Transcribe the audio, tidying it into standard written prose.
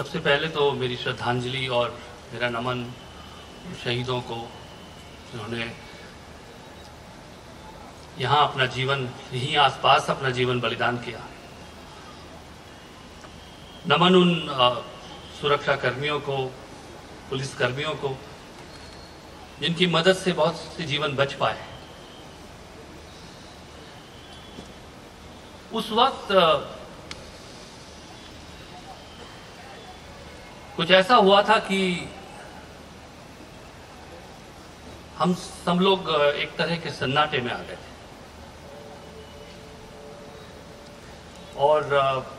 सबसे पहले तो मेरी श्रद्धांजलि और मेरा नमन शहीदों को, जिन्होंने यहाँ अपना जीवन, यहीं आसपास अपना जीवन बलिदान किया। नमन उन सुरक्षा कर्मियों को, पुलिस कर्मियों को, जिनकी मदद से बहुत से जीवन बच पाए। उस वक्त कुछ ऐसा हुआ था कि हम सब लोग एक तरह के सन्नाटे में आ गए थे और